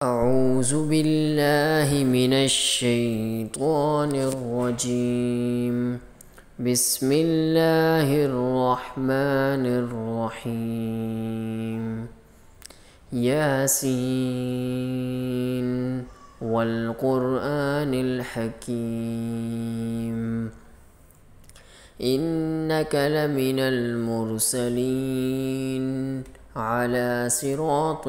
أعوذ بالله من الشيطان الرجيم. بسم الله الرحمن الرحيم. ياسين والقرآن الحكيم إنك لمن المرسلين على صراط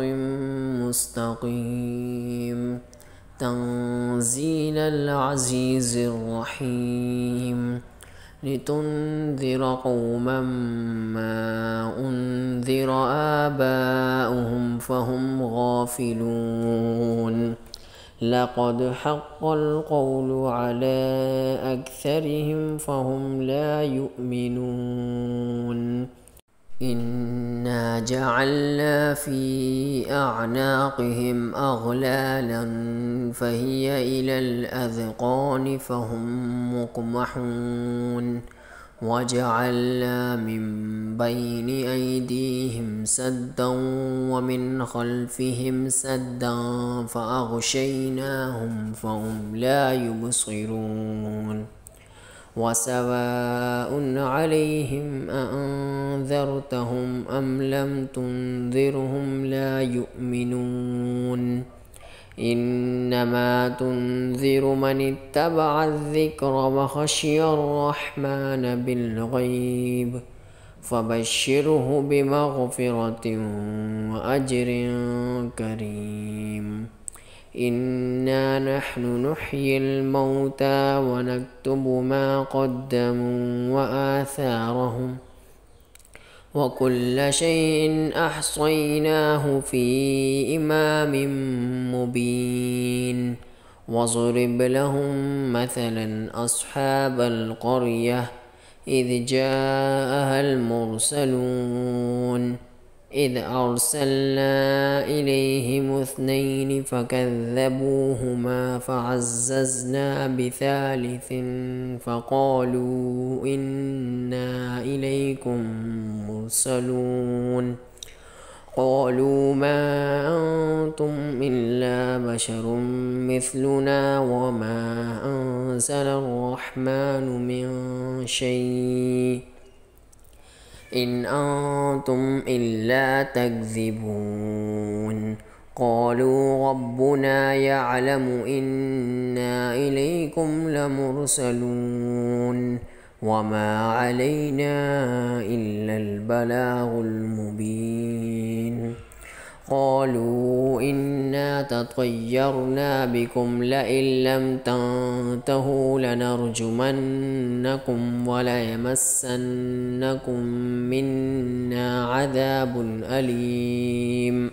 مستقيم تنزيل العزيز الرحيم لتنذر قوما ما أنذر آباؤهم فهم غافلون لقد حق القول على أكثرهم فهم لا يؤمنون إنا جعلنا في أعناقهم أغلالا فهي إلى الأذقان فهم مقمحون وجعلنا من بين أيديهم سدا ومن خلفهم سدا فأغشيناهم فهم لا يبصرون وسواء عليهم أأنذرتهم أم لم تنذرهم لا يؤمنون إنما تنذر من اتبع الذكر وخشي الرحمن بالغيب فبشره بمغفرة وأجر كريم إنا نحن نحيي الموتى ونكتب ما قدموا وآثارهم وكل شيء أحصيناه في إمام مبين واضرب لهم مثلا أصحاب القرية إذ جاءها المرسلون إذ أرسلنا إليهم اثنين فكذبوهما فعززنا بثالث فقالوا إنا إليكم مرسلون قالوا ما أنتم إلا بشر مثلنا وما أنزل الرحمن من شيء إن أنتم إلا تكذبون قالوا ربنا يعلم إنا إليكم لمرسلون وما علينا إلا البلاغ المبين قالوا إنا تطيرنا بكم لئن لم تنتهوا لنرجمنكم وليمسنكم منا عذاب أليم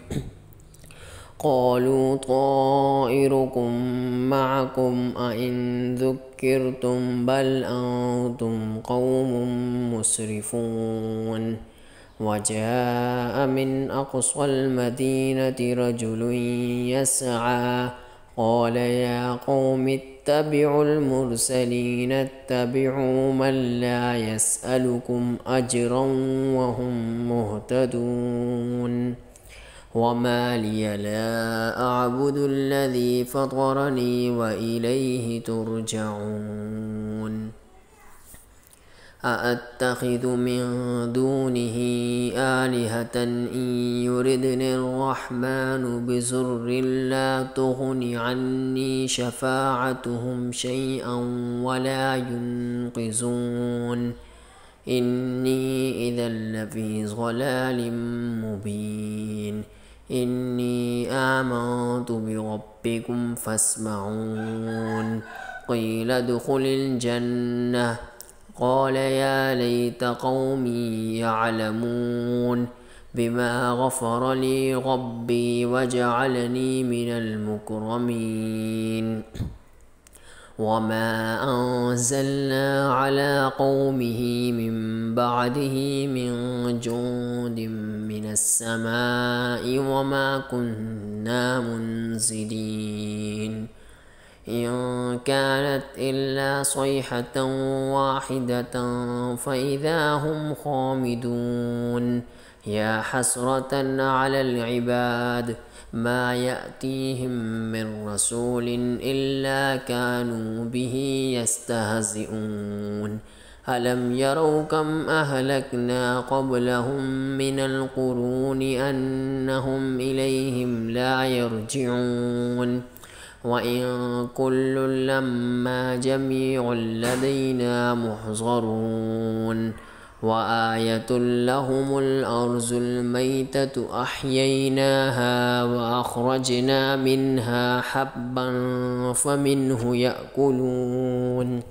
قالوا طائركم معكم أئن ذكرتم بل أنتم قوم مسرفون وجاء من أقصى المدينة رجل يسعى قال يا قوم اتبعوا المرسلين اتبعوا من لا يسألكم أجرا وهم مهتدون وما لي لا أعبد الذي فطرني وإليه ترجعون أأتخذ من دونه آلهة إن يردني الرحمن بضر لا تغن عني شفاعتهم شيئا ولا ينقذون إني إذا لفي ضلال مبين إني آمنت بربكم فاسمعون قيل ادخل الجنة قال يا ليت قومي يعلمون بما غفر لي ربي وجعلني من المكرمين وما أنزلنا على قومه من بعده من جند من السماء وما كنا منزلين إن كانت إلا صيحة واحدة فإذا هم خامدون يا حسرة على العباد ما يأتيهم من رسول إلا كانوا به يستهزئون ألم يروا كم أهلكنا قبلهم من القرون أنهم إليهم لا يرجعون وإن كل لما جميع لدينا محضرون وآية لهم الأرض الميتة أحييناها وأخرجنا منها حبا فمنه يأكلون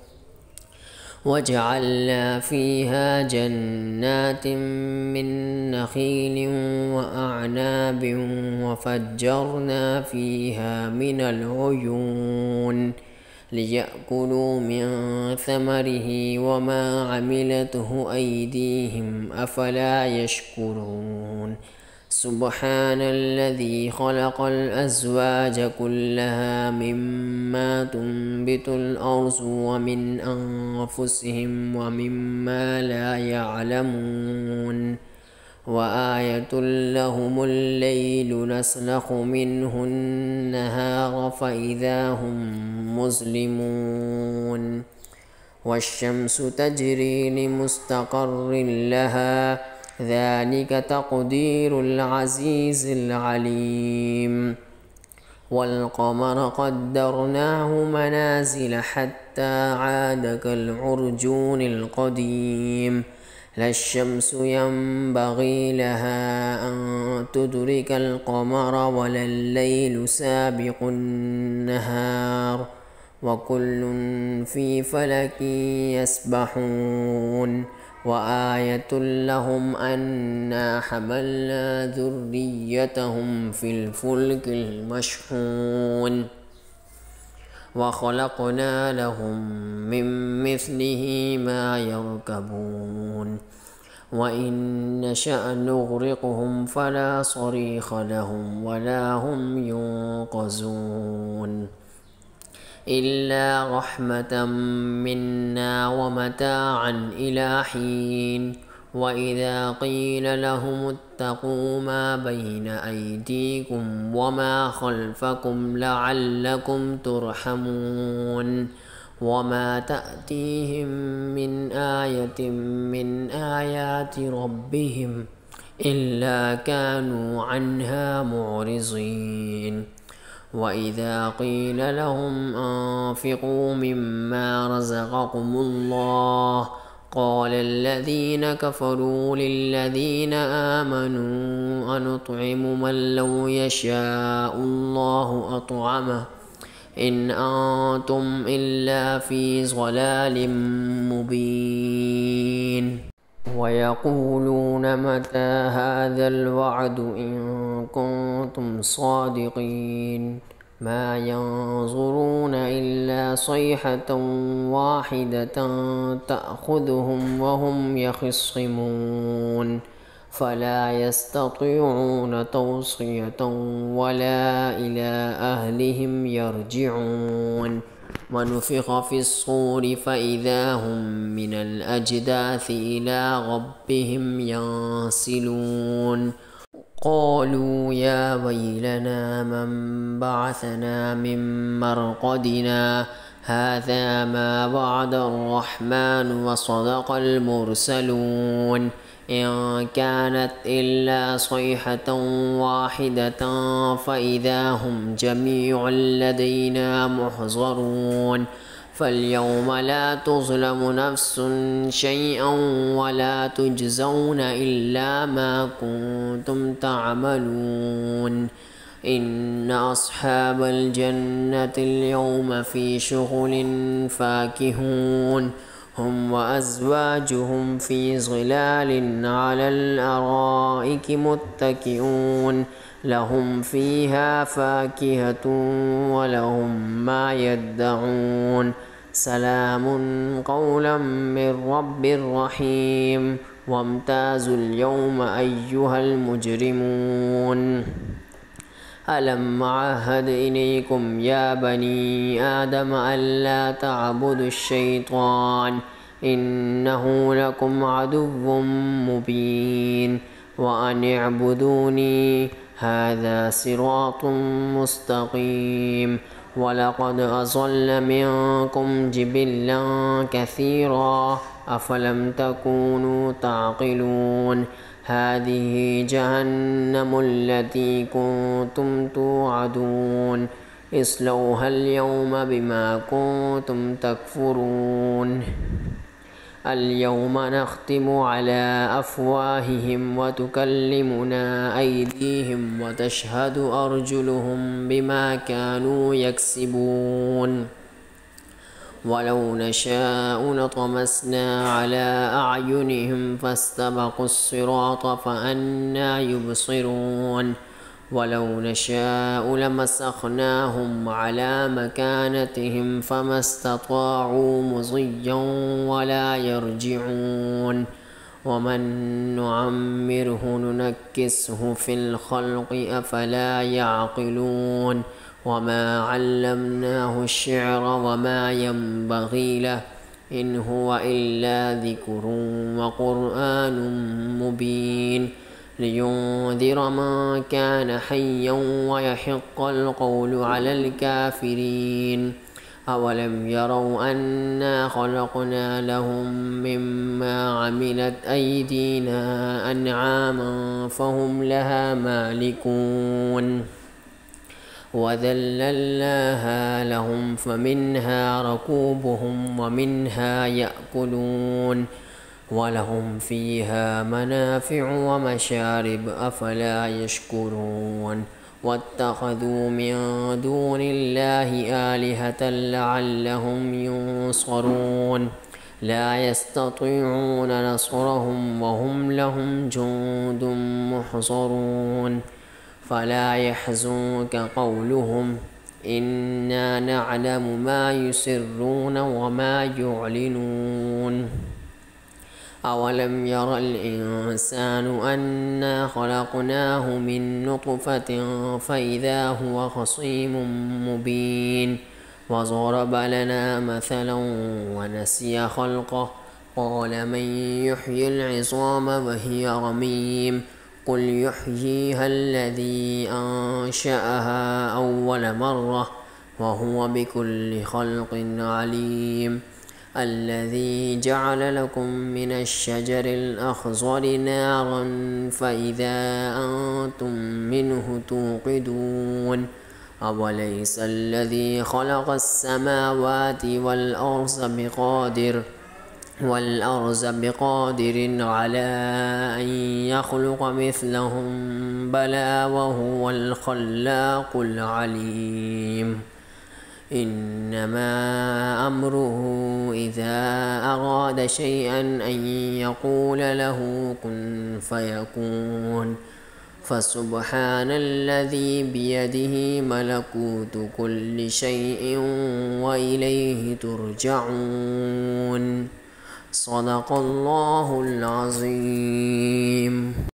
وجعلنا فيها جنات من نخيل وأعناب وفجرنا فيها من العيون ليأكلوا من ثمره وما عملته أيديهم أفلا يشكرون سبحان الذي خلق الأزواج كلها مما تنبت الأرض ومن أنفسهم ومما لا يعلمون وآية لهم الليل نسلخ منه النهار فإذا هم مظلمون والشمس تجري لمستقر لها ذلك تقدير العزيز العليم والقمر قدرناه منازل حتى عاد كالعرجون القديم لا الشمس ينبغي لها أن تدرك القمر ولا الليل سابق النهار وكل في فلك يسبحون وآية لهم أنا حملنا ذريتهم في الفلك المشحون وخلقنا لهم من مثله ما يركبون وإن نشأ نغرقهم فلا صريخ لهم ولا هم ينقذون إلا رحمة منا ومتاعا إلى حين وإذا قيل لهم اتقوا ما بين أيديكم وما خلفكم لعلكم ترحمون وما تأتيهم من آية من آيات ربهم إلا كانوا عنها معرضين وإذا قيل لهم أنفقوا مما رزقكم الله قال الذين كفروا للذين آمنوا أنطعم من لو يشاء الله أطعمه إن أنتم إلا في ضلال مبين ويقولون متى هذا الوعد إن كنتم صادقين ما ينظرون إلا صيحة واحدة تأخذهم وهم يخصمون فلا يستطيعون توصية ولا إلى أهلهم يرجعون ونفخ في الصور فإذا هم من الأجداث إلى ربهم ينسلون قالوا يا ويلنا من بعثنا من مرقدنا هذا ما وعد الرحمن وصدق المرسلون إن كانت إلا صيحة واحدة فإذا هم جميع لدينا محضرون فاليوم لا تظلم نفس شيئا ولا تجزون إلا ما كنتم تعملون إن أصحاب الجنة اليوم في شغل فاكهون هم وأزواجهم في ظلال على الأرائك متكئون لهم فيها فاكهة ولهم ما يدعون سلام قولا من رب رحيم وامتازوا اليوم أيها المجرمون ألم أعهد إليكم يا بني آدم ألا تعبدوا الشيطان إنه لكم عدو مبين وأن اعبدوني هذا صراط مستقيم ولقد أضل منكم جبلا كثيرا أفلم تكونوا تعقلون هذه جهنم التي كنتم توعدون اصلوها اليوم بما كنتم تكفرون اليوم نختم على أفواههم وتكلمنا أيديهم وتشهد أرجلهم بما كانوا يكسبون ولو نشاء لطمسنا على أعينهم فاستبقوا الصراط فأنى يبصرون ولو نشاء لمسخناهم على مكانتهم فما استطاعوا مضيا ولا يرجعون ومن نعمره ننكسه في الخلق أفلا يعقلون وما علمناه الشعر وما ينبغي له إن هو إلا ذكر وقرآن مبين لينذر من كان حيا ويحق القول على الكافرين أولم يروا أنا خلقنا لهم مما عملت أيدينا أنعاما فهم لها مالكون وذللناها لهم فمنها ركوبهم ومنها يأكلون ولهم فيها منافع ومشارب أفلا يشكرون واتخذوا من دون الله آلهة لعلهم ينصرون لا يستطيعون نصرهم وهم لهم جند محصرون فلا يحزنك قولهم إنا نعلم ما يسرون وما يعلنون أولم ير الإنسان أنا خلقناه من نطفة فإذا هو خصيم مبين وضرب لنا مثلا ونسي خلقه قال من يحيي العظام وهي رميم قل يحييها الذي أنشأها أول مرة وهو بكل خلق عليم الذي جعل لكم من الشجر الأخضر نارا فإذا أنتم منه توقدون أوليس الذي خلق السماوات والأرض بقادر على أن يخلق مثلهم بلى وهو الخلاق العليم إنما أمره إذا أراد شيئا أن يقول له كن فيكون فسبحان الذي بيده ملكوت كل شيء وإليه ترجعون صدق الله العظيم.